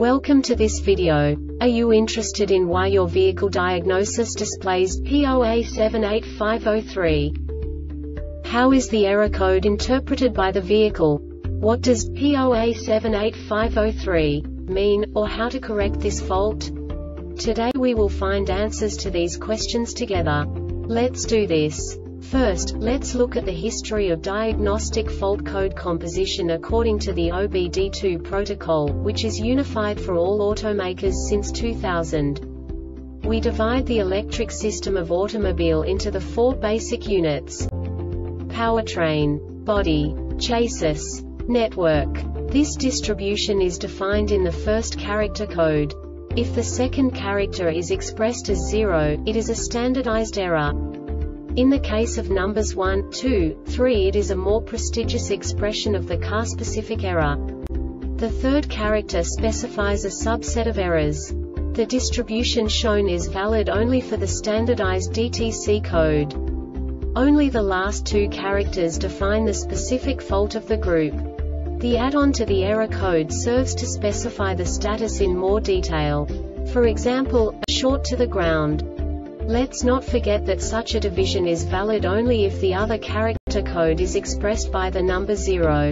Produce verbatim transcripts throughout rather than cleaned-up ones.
Welcome to this video. Are you interested in why your vehicle diagnosis displays P zero A seven eight five zero three? How is the error code interpreted by the vehicle? What does P zero A seven eight five zero three mean, or how to correct this fault? Today we will find answers to these questions together. Let's do this. First, let's look at the history of diagnostic fault code composition according to the O B D two protocol, which is unified for all automakers since two thousand. We divide the electric system of automobile into the four basic units: powertrain, body, chassis, network. This distribution is defined in the first character code. If the second character is expressed as zero, it is a standardized error. In the case of numbers one, two, three, it is a more prestigious expression of the car-specific error. The third character specifies a subset of errors. The distribution shown is valid only for the standardized D T C code. Only the last two characters define the specific fault of the group. The add-on to the error code serves to specify the status in more detail. For example, a short to the ground. Let's not forget that such a division is valid only if the other character code is expressed by the number zero.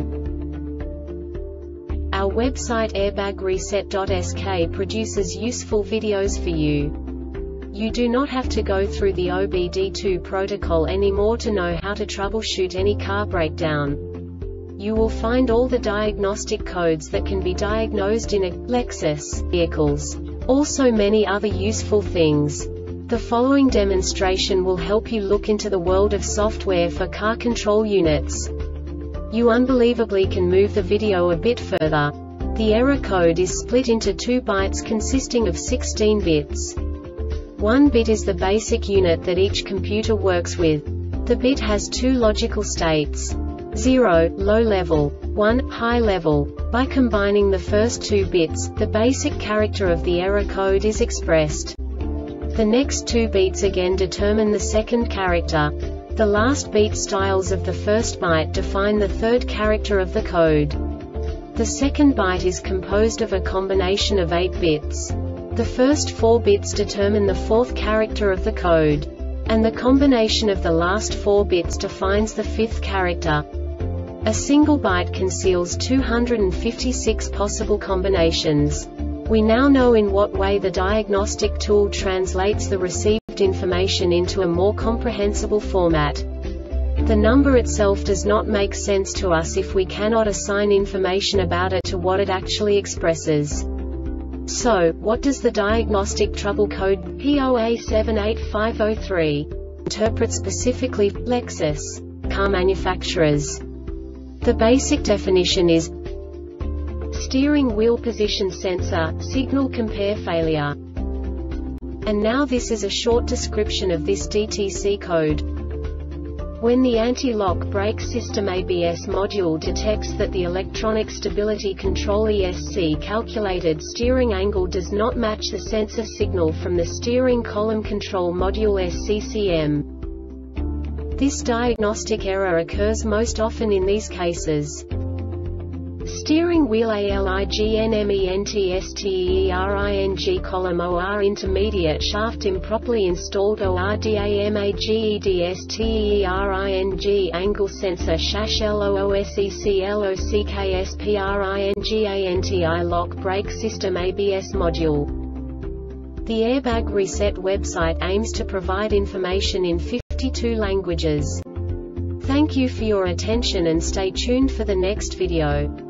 Our website airbag reset dot S K produces useful videos for you. You do not have to go through the O B D two protocol anymore to know how to troubleshoot any car breakdown. You will find all the diagnostic codes that can be diagnosed in a Lexus vehicles. Also many other useful things. The following demonstration will help you look into the world of software for car control units. You unbelievably can move the video a bit further. The error code is split into two bytes consisting of sixteen bits. One bit is the basic unit that each computer works with. The bit has two logical states: zero, low level, one, high level. By combining the first two bits, the basic character of the error code is expressed. The next two beats again determine the second character. The last beat styles of the first byte define the third character of the code. The second byte is composed of a combination of eight bits. The first four bits determine the fourth character of the code. And the combination of the last four bits defines the fifth character. A single byte conceals two hundred fifty-six possible combinations. We now know in what way the diagnostic tool translates the received information into a more comprehensible format. The number itself does not make sense to us if we cannot assign information about it to what it actually expresses. So, what does the diagnostic trouble code P zero A seven eight five zero three interpret specifically for Lexus car manufacturers? The basic definition is steering wheel position sensor, signal compare failure. And now this is a short description of this D T C code. When the anti-lock brake system A B S module detects that the electronic stability control E S C calculated steering angle does not match the sensor signal from the steering column control module S C C M. This diagnostic error occurs most often in these cases: steering wheel alignment column O R intermediate shaft improperly installed O R damagedstering angle sensor shash loosecspringanti lock brake system A B S module. The Airbag Reset website aims to provide information in fifty-two languages. Thank you for your attention and stay tuned for the next video.